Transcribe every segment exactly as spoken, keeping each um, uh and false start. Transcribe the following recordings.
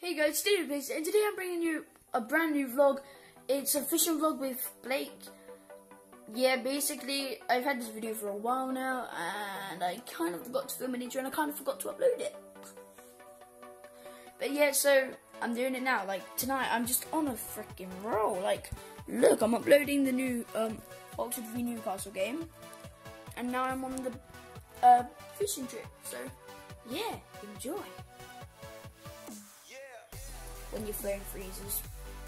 Hey guys, Steve Blaze, and today I'm bringing you a brand new vlog. It's a fishing vlog with Blake. Yeah, basically, I've had this video for a while now, and I kind of forgot to film an intro, and I kind of forgot to upload it. But yeah, so I'm doing it now. Like tonight, I'm just on a freaking roll. Like, look, I'm uploading the new um, Oxford v Newcastle game, and now I'm on the uh, fishing trip. So yeah, enjoy. When your phone freezes.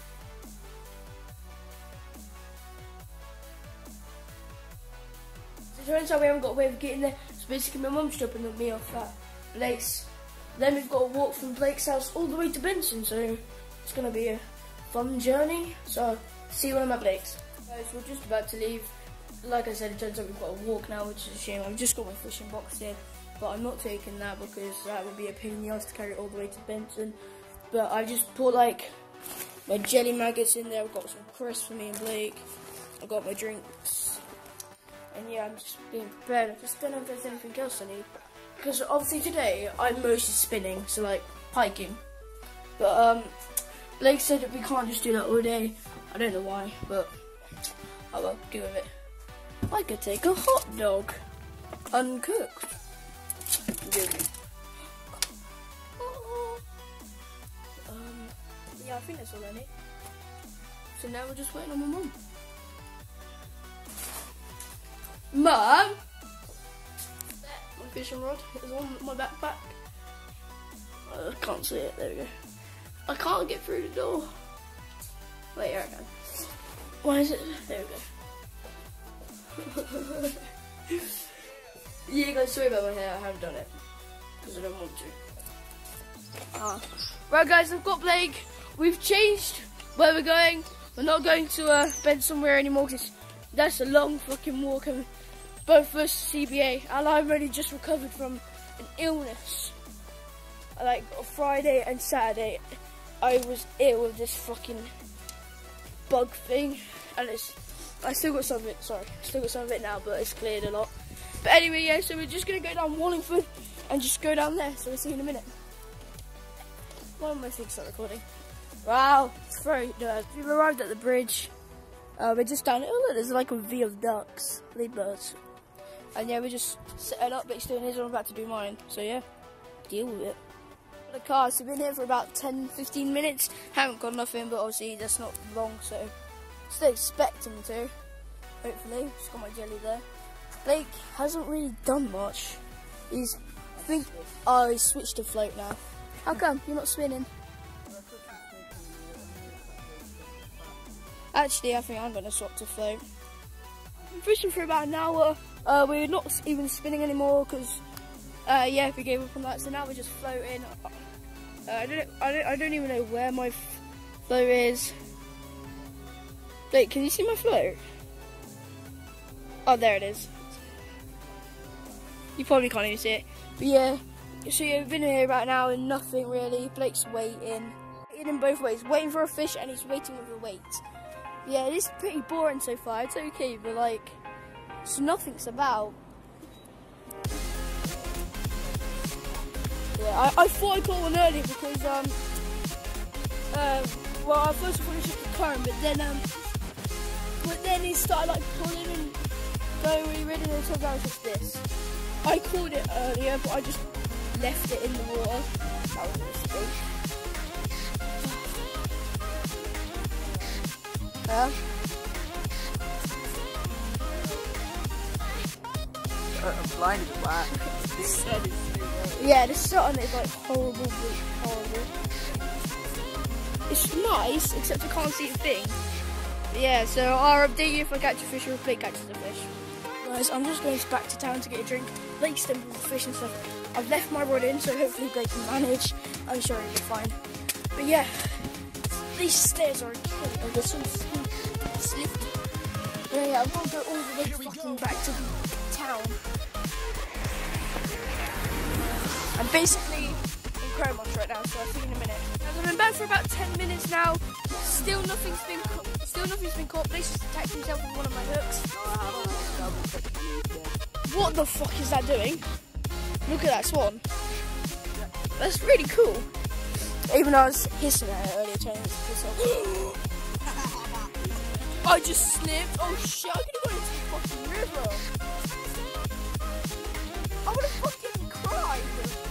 So it turns out we haven't got a way of getting there, so basically my mum's dropping me off at Blake's. Then we've got to walk from Blake's house all the way to Benson, so it's going to be a fun journey. So see you when I'm at Blake's. Guys, we're just about to leave. Like I said, it turns out we've got to walk now, which is a shame. I've just got my fishing box here, but I'm not taking that because that would be a pain in the ass to carry it all the way to Benson. But I just put like my jelly maggots in there. I've got some crisps for me and Blake. I've got my drinks. And yeah, I'm just being prepared. I just don't know if there's anything else I need. Because obviously today, I'm mostly spinning, so like piking. But um, Blake said that we can't just do that all day. I don't know why, but I will go with it. I could take a hot dog, uncooked. Yeah, I think that's all I need. So now we're just waiting on my mum. Mum! My fishing rod is on my backpack. I can't see it, there we go. I can't get through the door. Wait, here I can. Why is it? There we go. Yeah guys, sorry about my hair, I haven't done it. Because I don't want to. Ah. Right guys, I've got Blake. We've changed where we're going. We're not going to uh, bed somewhere anymore because that's a long fucking walk. And both of us C B A, and I've only just recovered from an illness. Like on Friday and Saturday, I was ill with this fucking bug thing, and it's I still got some of it. Sorry, still got some of it now, but it's cleared a lot. But anyway, yeah. So we're just gonna go down Wallingford and just go down there. So we'll see you in a minute. One of my things start recording. Wow, it's very good. We've arrived at the bridge. Uh, we're just down. Oh look, there's like a V of ducks, lead birds. And yeah, we're just setting up. Blake's doing his, and I'm about to do mine. So yeah, deal with it. The cars. We've been here for about ten, fifteen minutes. Haven't got nothing, but obviously that's not long. So still expecting to. Hopefully, just got my jelly there. Blake hasn't really done much. He's, I think, oh, he's switched to float now. How come you're not spinning? Actually, I think I'm going to swap to float. I'm fishing for about an hour. Uh, we're not even spinning anymore because, uh, yeah, we gave up on that. So now we're just floating. Uh, I don't, I don't, I don't even know where my float is. Wait, can you see my float? Oh, there it is. You probably can't even see it. But yeah, so yeah, we've been here about an hour and nothing really. Blake's waiting. Waiting in both ways. Waiting for a fish and he's waiting with a wait. Yeah, it is pretty boring so far. It's okay, but like, so nothing's about. Yeah, I, I thought I caught one earlier because, um, uh, well, I first thought it was just a current, but then, um, but then he started like pulling and going really red, and then turns out it was just this. I caught it earlier, but I just left it in the water. That was a mistake. Yeah. I'm blind as black. Yeah, the shot on it is like horrible, horrible. It's nice, except I can't see a thing. But yeah, so I'll update you if I catch a fish or if Blake catches a fish. Guys, I'm just going back to town to get a drink. Blake's done with the fish and stuff. I've left my rod in, so hopefully Blake can manage. I'm sure he'll be fine. But yeah, these stairs are killing. Oh, they're so slippery. Yeah, yeah, I'm gonna go all the way fucking back to town. I'm basically in Cromont right now, so I'll see you in a minute. I've been back for about ten minutes now. Still nothing's been caught. Still nothing's been caught. Blake's just attacked himself with one of my hooks. What the fuck is that doing? Look at that swan. That's really cool. Even though I was hissing at it earlier, turning to piss off. I just slipped. Oh shit, I'm gonna go into the fucking river. I would have fucking cried.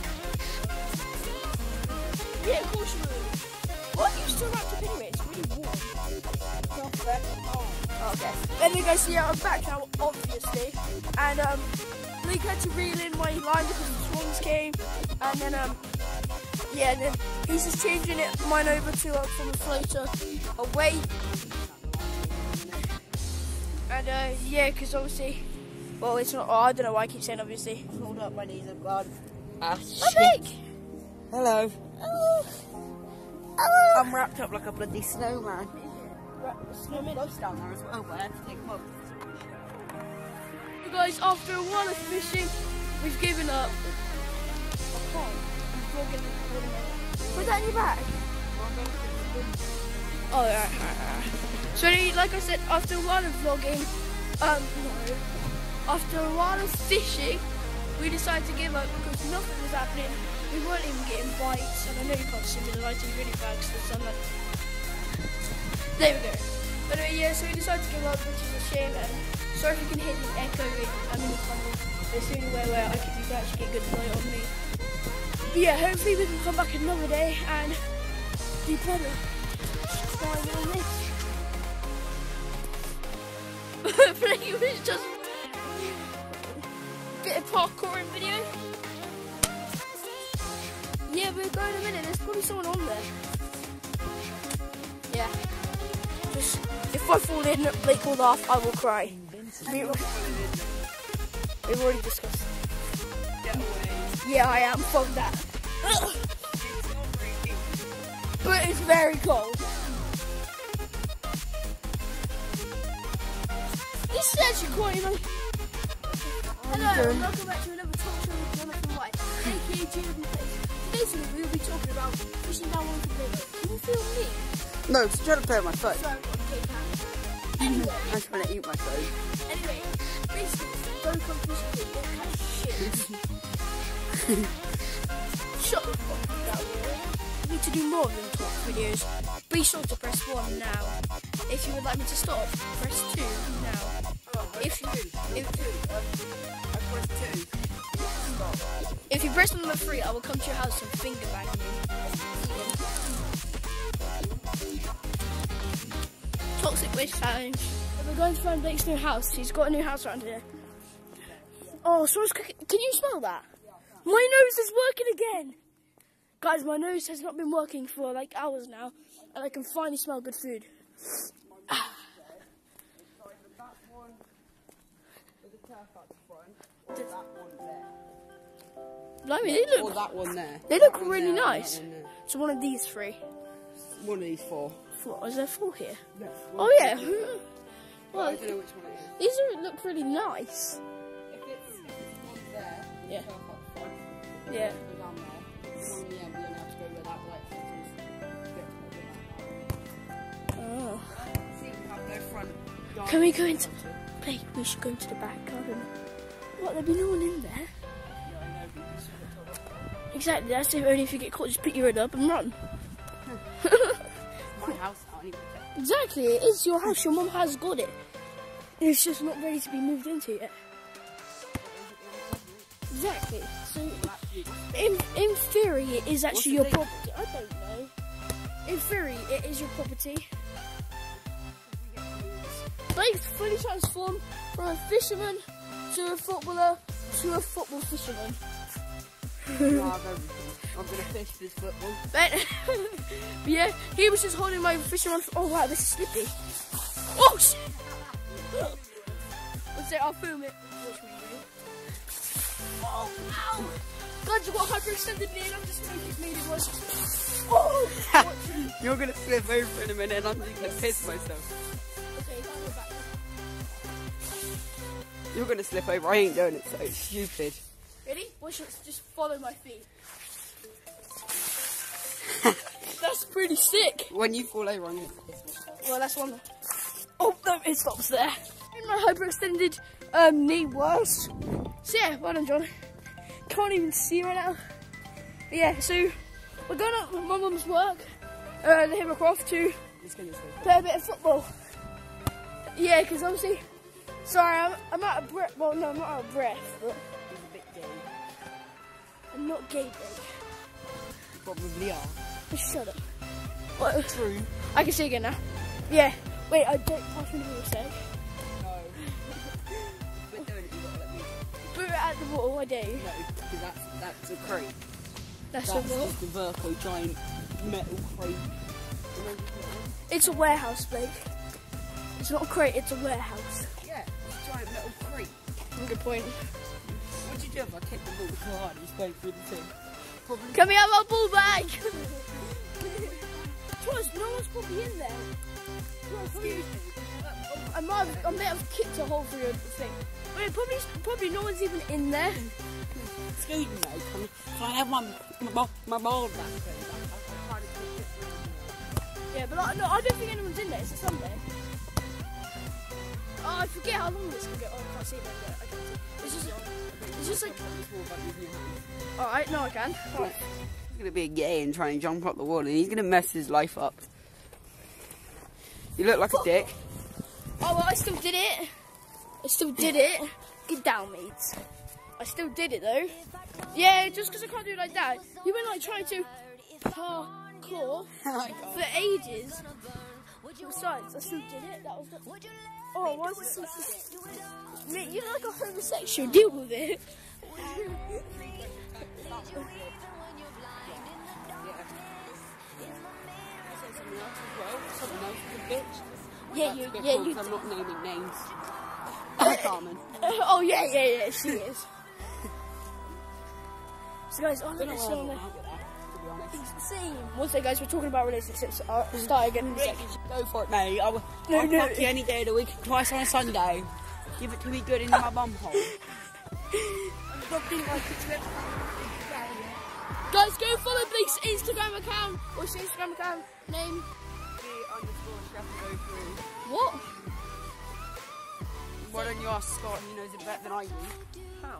Yeah, of course you would. Why are you still wrapped up anyway? It's really warm. Oh, okay. Anyway guys, so yeah, I'm back now, obviously. And um, Luke had to reel in my line because the swans came. And then um, yeah, and then he's just changing it, mine over to uh, from the floater away. And uh, yeah, because obviously, well, it's not. Oh, I don't know why I keep saying obviously. Hold up, my knees have gone. Ah, Oh, Nick! Hello. Oh. Oh. I'm wrapped up like a bloody snowman. Snowman. Those down there as well, where to take them up. So guys, after a while of fishing, we've given up. Put that in your bag. Oh, yeah, right, right, right. So, like I said, after a while of vlogging, um, no, after a while of fishing, we decided to give up because nothing was happening. We weren't even getting bites, and I know you can't see me, the lighting's really bad because the sunlight. There we go. But anyway, yeah, so we decided to give up, which is a shame. And sorry if you can hear the echo. I'm in the tunnel. It's the only way where I could you can actually get good light on me. But yeah, hopefully we can come back another day and do better. Trying on this. Pretty much just a bit of parkouring video. Yeah, we're going in a minute. There's probably someone on there. Yeah. Just if I fall in, Blake will laugh. I will cry. We, we've already discussed. Yeah, I am from that. But it's very cold. This is actually quite nice. Hello, and welcome back to another talk show with Jonathan White, aka Jonathan White. Basically, we will be talking about fishing down one from the Can you feel me? No, I'm trying to play on my phone. Sorry, I've got a big hand. Anyway, I'm trying to eat my phone. anyway, basically, don't come fishing with what kind of shit. Shut the fuck up, that way. We need to do more than talk videos. Be sure to press one now. If you would like me to stop, press two now. If you if, I pressed two. if you press number three, I will come to your house and finger bang you. Toxic Wish Challenge. We're going to find Blake's new house. He's got a new house around here. Oh, someone's cooking. Can you smell that? My nose is working again. Guys, my nose has not been working for like hours now, and I can finally smell good food. Blimey, they Or look, that one there. they look That one really there, nice. that one there. So one of these three. One of these four. Four. Is there four here? Yeah. Oh yeah. Well, I Well, don't know which one it is. these are, look really nice. If it's, if it's one there, Yeah. so I've got five. Yeah. Go down there. One in the end, we don't have to go where that light is. Oh. See, we have no front yard. Can we go into? Blake, we should go into the back garden. What? There'll be no one in there. Exactly. That's if only if you get caught. Just pick your head up and run. My house now, anyway. Exactly. It is your house. Your mum has got it. It's just not ready to be moved into yet. Exactly. So, in in theory, it is actually your property. I don't know. In theory, it is your property. Blake's fully transformed from a fisherman to a footballer to a football fisherman. I have everything. I'm going to fish this football. But, but yeah, he was just holding my fisherman. Oh wow, this is slippy. Oh shit! Let's say I'll film it. Oh, ow! God, you got hyperextended me and I'm just making it made it worse. Oh! You're going to slip over in a minute and I'm just going to piss myself. Okay, now we're back. You're going to slip over. I ain't doing it, so it's stupid. Ready? Watch it, just follow my feet. That's pretty sick. When you fall over, I'm going to piss myself. Well, that's one. Oh, no, it stops there. In my hyperextended um, knee worse. So yeah, well done, John. Can't even see right now. But yeah, so We're going up with my mum's work, uh, the Himmercroft, to play a bit of football. Yeah, because obviously, sorry, I'm, I'm out of breath. Well, no, I'm not out of breath, but He's a bit gay. I'm not gay big. Probably are. Just shut up. What? True. I can see again now. Yeah. Wait, I don't pass me the sec. No. We're doing it, you gotta let me. Put it at the wall, I do. No, because that's, that's a crate. That's, That's a wall. just a Verco giant metal crate. It's a warehouse, Blake. It's not a crate, it's a warehouse. Yeah, it's a giant metal crate. Good point. What'd you do if I kicked the ball too hard and he's going through the thing? Probably. Can we have our ball back? Trust, no one's probably in there. I might have, I may have kicked a hole through the thing. Wait, probably, probably no one's even in there. Excuse me, mate. Can, can I have my my, ball- my ball back? Yeah, but like, no, I don't think anyone's in there. It's a Sunday. Oh, I forget how long this can go. Oh, I can't see it. I can't see it. It's just, it's just like. All right, no, I can. All right. He's gonna be gay and try and jump up the wall, and he's gonna mess his life up. You look like a dick. Oh, well, I still did it. I still did it. Get down, mates. I still did it though. Yeah, just because I can't do it like that. You've been like trying to parkour for ages. Besides, I still did it. That was the... Oh, why is this so... Mate, you're like a homosexual. Deal with it. Yeah, you, yeah, cool, you. I'm not naming names. Carmen. Oh yeah, yeah, yeah, she is. So guys, oh, look at this one. Same. One second, guys, we're talking about relationships. I'll start again in a second. Go for it, mate. I'll, No, I'll no. fuck you any day of the week, twice on a Sunday. Give it to me good in my bum hole. Guys, go follow Blake's Instagram account. What's your Instagram account name? What? Why don't you ask Scott? He knows it better than I do. How?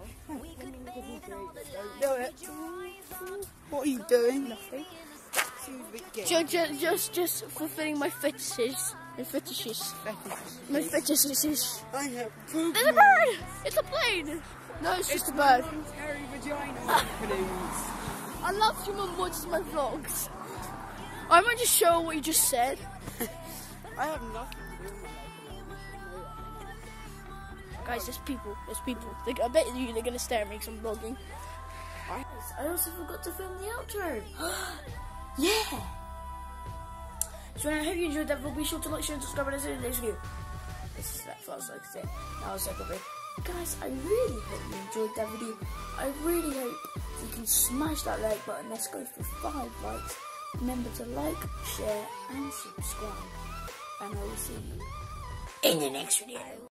Do it. What are you doing? Nothing. Just, Just, just, just, just fulfilling my fetishes. My fetishes. My fetishes. I have poop. There's a bird! It's a plane! No, it's, just a bird. Hairy vagina openings. I love your mum watches my vlogs. I might just show her what you just said. I have nothing to do with my life. Guys, there's people. There's people. They, I bet you they're gonna stare at me because I'm vlogging. I also forgot to film the outro. Yeah! So I hope you enjoyed that vlog. Be sure to like, share, and subscribe, and I'll see you in the next video. This is that fast, like I said. That was second video. Guys, I really hope you enjoyed that video. I really hope you can smash that like button. Let's go for five likes. Remember to like, share, and subscribe. And I will see you in the next video.